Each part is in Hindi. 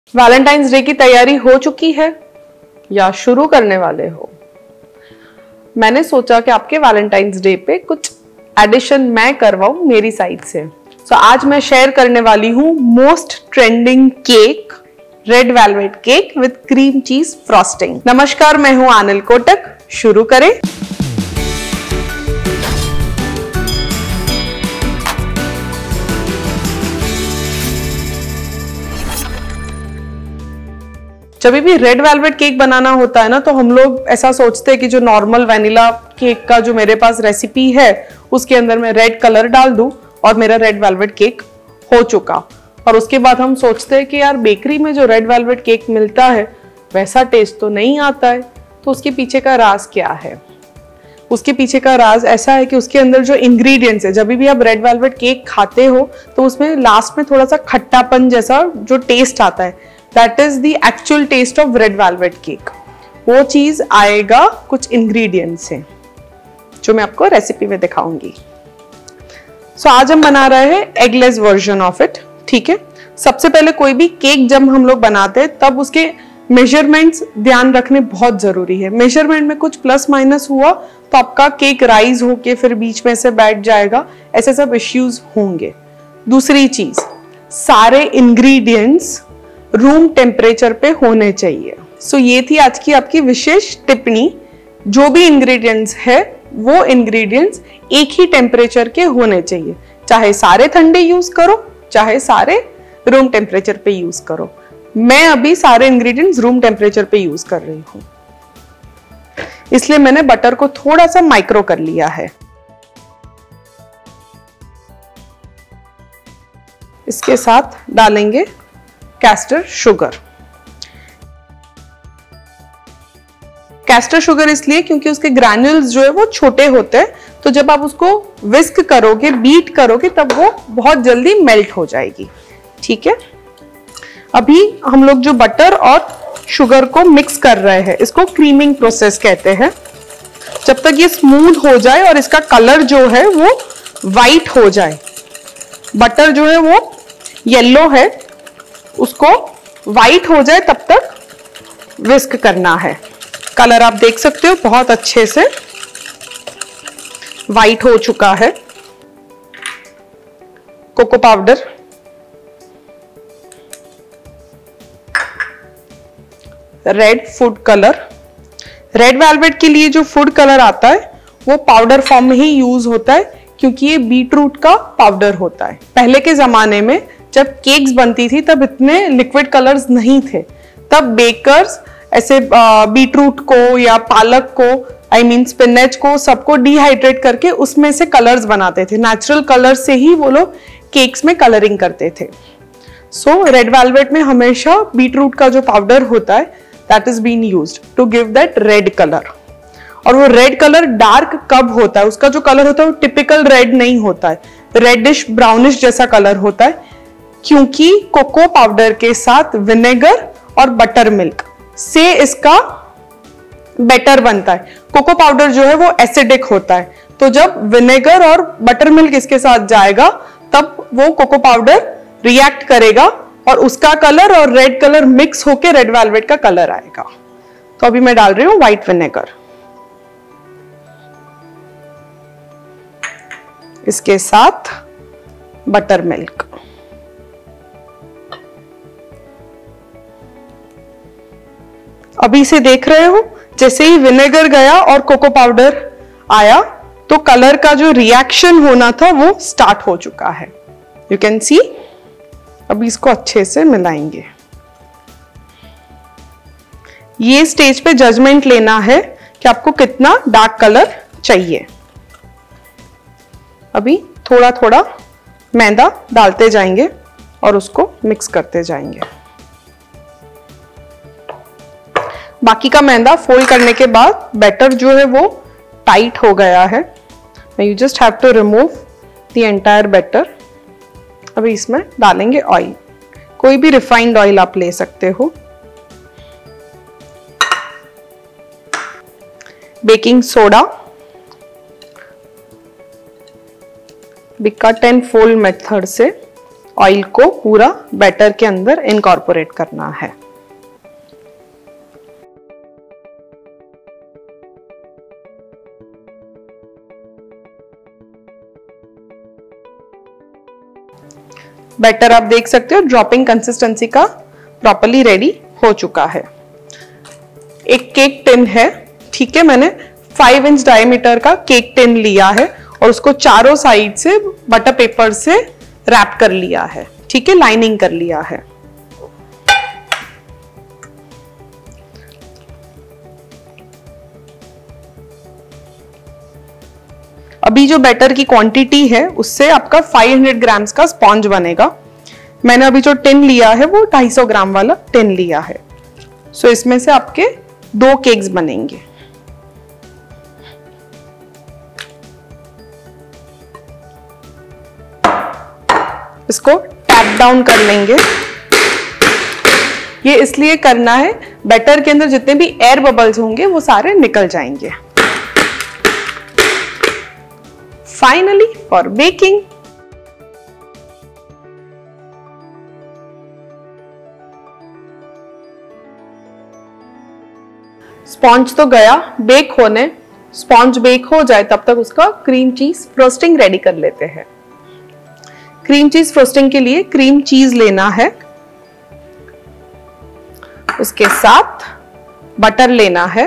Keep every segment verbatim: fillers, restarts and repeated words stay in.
वैलेंटाइंस डे की तैयारी हो चुकी है या शुरू करने वाले हो? मैंने सोचा कि आपके वैलेंटाइंस डे पे कुछ एडिशन मैं करवाऊं मेरी साइड से। सो so, आज मैं शेयर करने वाली हूं most trending cake, red velvet cake with cream cheese frosting. नमस्कार, मैं हूं आनिल कोटक। शुरू करें। जब भी रेड वेलवेट केक बनाना होता है ना, तो हम लोग ऐसा सोचते हैं कि जो नॉर्मल वैनिला केक का जो मेरे पास रेसिपी है उसके अंदर मैं रेड कलर डाल दूं और मेरा रेड वेलवेट केक हो चुका। और उसके बाद हम सोचते हैं कि यार बेकरी में जो रेड वेलवेट केक मिलता है वैसा टेस्ट तो नहीं आता है। तो उसके पीछे का राज क्या है? उसके पीछे का राज ऐसा है कि उसके अंदर जो इंग्रेडिएंट्स है, जब भी आप रेड वेलवेट केक खाते हो तो उसमें लास्ट में थोड़ा सा खट्टापन जैसा जो टेस्ट आता है, that is the actual taste of red velvet cake. वो चीज आएगा कुछ इंग्रेडिएंट्स से जो मैं आपको रेसिपी में दिखाऊंगी। सो so, आज हम बना रहे हैं एगलेस वर्जन ऑफ इट। ठीक है, सबसे पहले कोई भी केक जब हम लोग बनाते हैं तब उसके मेजरमेंट्स ध्यान रखने बहुत जरूरी है। मेजरमेंट में कुछ प्लस माइनस हुआ तो आपका केक राइज होके फिर बीच में से बैठ जाएगा, ऐसे सब इश्यूज होंगे। दूसरी चीज, सारे इंग्रेडिएंट्स रूम टेम्परेचर पे होने चाहिए। सो so, ये थी आज की आपकी विशेष टिप्पणी। जो भी इंग्रेडिएंट्स है वो इंग्रेडिएंट्स एक ही टेम्परेचर के होने चाहिए, चाहे सारे ठंडे यूज करो चाहे सारे रूम टेम्परेचर पे यूज करो। मैं अभी सारे इंग्रेडिएंट्स रूम टेम्परेचर पे यूज कर रही हूं, इसलिए मैंने बटर को थोड़ा सा माइक्रो कर लिया है। इसके साथ डालेंगे कैस्टर शुगर। कैस्टर शुगर इसलिए क्योंकि उसके ग्रैन्युल्स जो है वो छोटे होते हैं, तो जब आप उसको विस्क करोगे, बीट करोगे, तब वो बहुत जल्दी मेल्ट हो जाएगी। ठीक है, अभी हम लोग जो बटर और शुगर को मिक्स कर रहे हैं, इसको क्रीमिंग प्रोसेस कहते हैं। जब तक ये स्मूथ हो जाए और इसका कलर जो है वो वाइट हो जाए, बटर जो है वो येलो है, उसको वाइट हो जाए तब तक विस्क करना है। कलर आप देख सकते हो बहुत अच्छे से वाइट हो चुका है। Cocoa powder, red food colour. Red velvet के लिए जो फूड कलर आता है वो पाउडर फॉर्म में ही यूज होता है, क्योंकि ये बीट रूट का पाउडर होता है। पहले के जमाने में जब केक्स बनती थी तब इतने लिक्विड कलर्स नहीं थे, तब बेकर्स ऐसे बीट रूट को या पालक को, आई मीन स्पिनच को, सबको डिहाइड्रेट करके उसमें से कलर्स बनाते थे। नेचुरल कलर से ही वो लोग केक्स में कलरिंग करते थे। सो रेड वेलवेट में हमेशा बीट रूट का जो पाउडर होता है that is been used to give that red colour. और वो रेड कलर डार्क कब होता है, उसका जो कलर होता है वो टिपिकल रेड नहीं होता है, रेडिश ब्राउनिश जैसा कलर होता है, क्योंकि कोको पाउडर के साथ विनेगर और बटर मिल्क से इसका बैटर बनता है। कोको पाउडर जो है वो एसिडिक होता है, तो जब विनेगर और बटर मिल्क इसके साथ जाएगा तब वो कोको पाउडर रिएक्ट करेगा और उसका कलर और रेड कलर मिक्स होके रेड वेलवेट का कलर आएगा। तो अभी मैं डाल रही हूं व्हाइट विनेगर, इसके साथ बटर मिल्क। अभी से देख रहे हो, जैसे ही विनेगर गया और कोको पाउडर आया तो कलर का जो रिएक्शन होना था वो स्टार्ट हो चुका है। You can see. अभी इसको अच्छे से मिलाएंगे। ये स्टेज पे जजमेंट लेना है कि आपको कितना डार्क कलर चाहिए। अभी थोड़ा थोड़ा मैदा डालते जाएंगे और उसको मिक्स करते जाएंगे। बाकी का मैदा फोल्ड करने के बाद बैटर जो है वो टाइट हो गया है। You just have to remove the entire batter. अभी इसमें डालेंगे ऑयल, कोई भी रिफाइंड ऑयल आप ले सकते हो। बेकिंग सोडा, भी कट एंड फोल्ड मेथड से ऑयल को पूरा बैटर के अंदर इनकॉर्पोरेट करना है। बैटर आप देख सकते हो ड्रॉपिंग कंसिस्टेंसी का प्रॉपर्ली रेडी हो चुका है। एक केक टिन है, ठीक है, मैंने फाइव इंच डायमीटर का केक टिन लिया है और उसको चारों साइड से बटर पेपर से रैप कर लिया है, ठीक है, लाइनिंग कर लिया है। अभी जो बैटर की क्वांटिटी है उससे आपका पाँच सौ ग्राम्स का स्पॉन्ज बनेगा। मैंने अभी जो टिन लिया है वो दो सौ पचास ग्राम वाला टिन लिया है। सो इसमें से आपके दो केक्स बनेंगे। इसको टैप डाउन कर लेंगे। ये इसलिए करना है, बैटर के अंदर जितने भी एयर बबल्स होंगे वो सारे निकल जाएंगे। फाइनली फॉर बेकिंग, स्पॉन्ज तो गया बेक होने। स्पॉन्ज बेक हो जाए तब तक उसका क्रीम चीज फ्रोस्टिंग रेडी कर लेते हैं। क्रीम चीज फ्रोस्टिंग के लिए क्रीम चीज लेना है, उसके साथ बटर लेना है।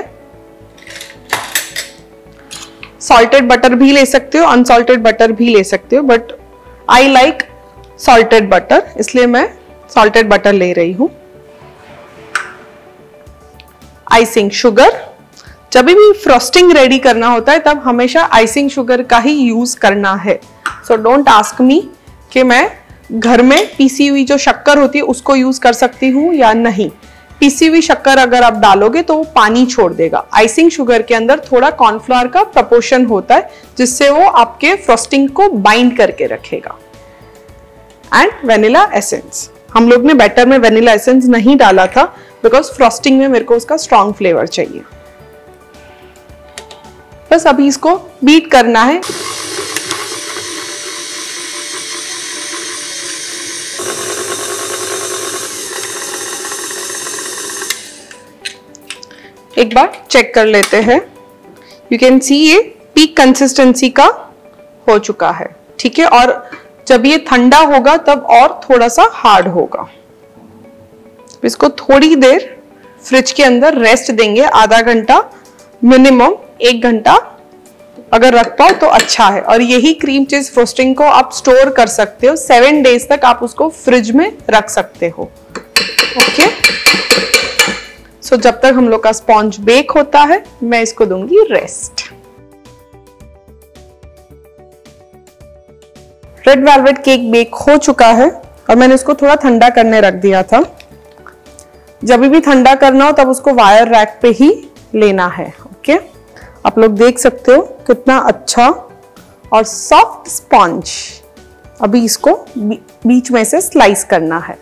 सॉल्टेड बटर भी ले सकते हो, अनसॉल्टेड बटर भी ले सकते हो, but I like salted butter, इसलिए मैं सॉल्टेड बटर ले रही हूं। आइसिंग शुगर, जब भी फ्रोस्टिंग रेडी करना होता है तब हमेशा आइसिंग शुगर का ही यूज करना है। सो डोंट आस्क मी कि मैं घर में पीसी हुई जो शक्कर होती है उसको यूज कर सकती हूँ या नहीं। पीसी हुई शक्कर अगर आप डालोगे तो वो पानी छोड़ देगा। आइसिंग शुगर के अंदर थोड़ा कॉर्नफ्लावर का प्रोपोर्शन होता है जिससे वो आपके फ्रोस्टिंग को बाइंड करके रखेगा। एंड वेनिला एसेंस, हम लोग ने बैटर में वेनिला एसेंस नहीं डाला था बिकॉज फ्रोस्टिंग में मेरे को उसका स्ट्रॉन्ग फ्लेवर चाहिए। बस अभी इसको बीट करना है। एक बार चेक कर लेते हैं। यू कैन सी ये पीक कंसिस्टेंसी का हो चुका है, ठीक है, और जब ये ठंडा होगा तब और थोड़ा सा हार्ड होगा। इसको थोड़ी देर फ्रिज के अंदर रेस्ट देंगे, आधा घंटा मिनिमम, एक घंटा अगर रख पाओ तो अच्छा है। और यही क्रीम चीज फ्रोस्टिंग को आप स्टोर कर सकते हो, सेवन डेज तक आप उसको फ्रिज में रख सकते हो। ओके, सो so, जब तक हम लोग का स्पॉन्ज बेक होता है मैं इसको दूंगी rest. Red velvet cake bake हो चुका है और मैंने इसको थोड़ा ठंडा करने रख दिया था। जब भी ठंडा करना हो तब उसको वायर रैक पे ही लेना है। ओके, आप लोग देख सकते हो कितना अच्छा और सॉफ्ट स्पॉन्ज। अभी इसको बीच में से स्लाइस करना है।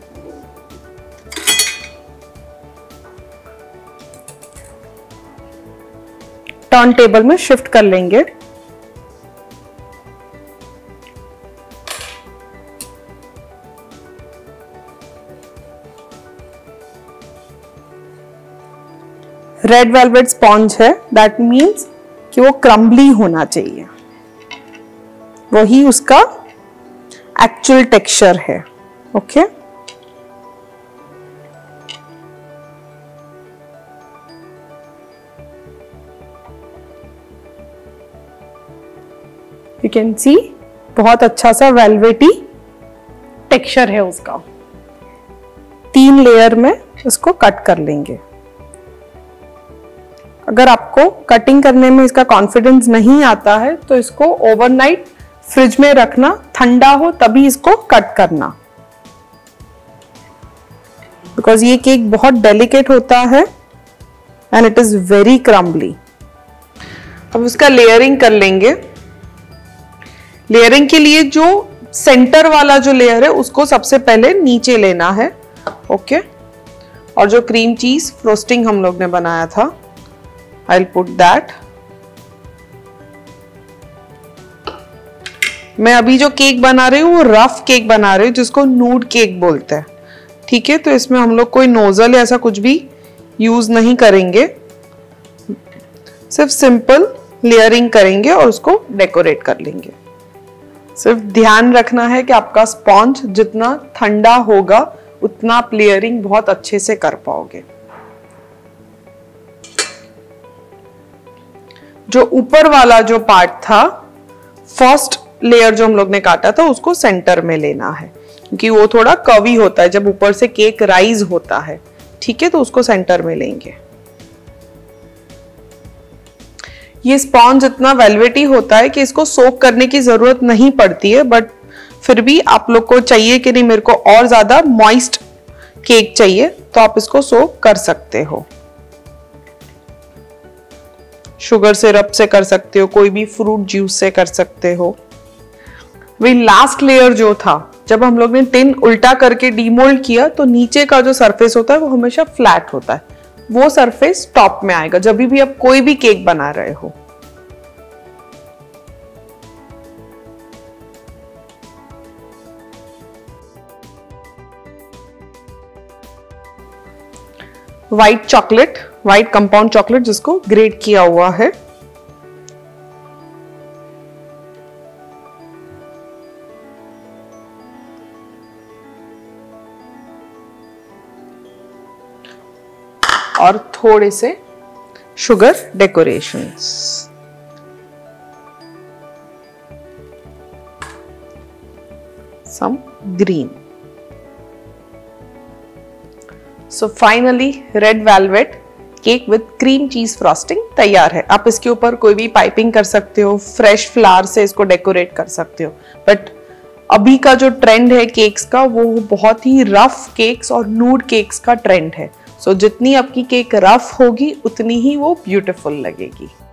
टर्न टेबल में शिफ्ट कर लेंगे। रेड वेलवेट स्पॉन्ज है, दैट मीन्स कि वो क्रम्बली होना चाहिए, वही उसका एक्चुअल टेक्सचर है। ओके, यू कैन सी बहुत अच्छा सा वेलवेटी टेक्सचर है उसका। तीन लेयर में इसको कट कर लेंगे। अगर आपको कटिंग करने में इसका कॉन्फिडेंस नहीं आता है तो इसको ओवरनाइट फ्रिज में रखना, ठंडा हो तभी इसको कट करना, बिकॉज ये केक बहुत डेलिकेट होता है and it is very crumbly. अब उसका लेयरिंग कर लेंगे। लेयरिंग के लिए जो सेंटर वाला जो लेयर है उसको सबसे पहले नीचे लेना है। ओके, और जो क्रीम चीज फ्रोस्टिंग हम लोग ने बनाया था, I'll put that. मैं अभी जो केक बना रही हूँ वो रफ केक बना रही हूँ जिसको नूड केक बोलते हैं। ठीक है, तो इसमें हम लोग कोई नोजल या ऐसा कुछ भी यूज नहीं करेंगे, सिर्फ सिंपल लेयरिंग करेंगे और उसको डेकोरेट कर लेंगे। सिर्फ ध्यान रखना है कि आपका स्पॉन्ज जितना ठंडा होगा उतना आप लेयरिंग बहुत अच्छे से कर पाओगे। जो ऊपर वाला जो पार्ट था, फर्स्ट लेयर जो हम लोग ने काटा था, उसको सेंटर में लेना है क्योंकि वो थोड़ा कवी होता है जब ऊपर से केक राइज होता है। ठीक है, तो उसको सेंटर में लेंगे। ये स्पॉन्ज इतना वेलवेटी होता है कि इसको सोक करने की जरूरत नहीं पड़ती है, बट फिर भी आप लोग को चाहिए कि नहीं मेरे को और ज्यादा मॉइस्ट केक चाहिए तो आप इसको सोक कर सकते हो। शुगर सिरप से कर सकते हो, कोई भी फ्रूट जूस से कर सकते हो। वही लास्ट लेयर जो था, जब हम लोग ने टिन उल्टा करके डीमोल्ड किया तो नीचे का जो सरफेस होता है वो हमेशा फ्लैट होता है, वो सरफेस टॉप में आएगा जब भी आप कोई भी केक बना रहे हो। White chocolate, white compound chocolate जिसको ग्रेट किया हुआ है, और थोड़े से sugar decorations. Some green. So finally red velvet cake with cream cheese frosting तैयार है। आप इसके ऊपर कोई भी पाइपिंग कर सकते हो, फ्रेश फ्लावर से इसको डेकोरेट कर सकते हो, बट अभी का जो ट्रेंड है केक्स का वो बहुत ही रफ केक्स और नूड केक्स का ट्रेंड है। सो so, जितनी आपकी केक रफ होगी उतनी ही वो ब्यूटीफुल लगेगी।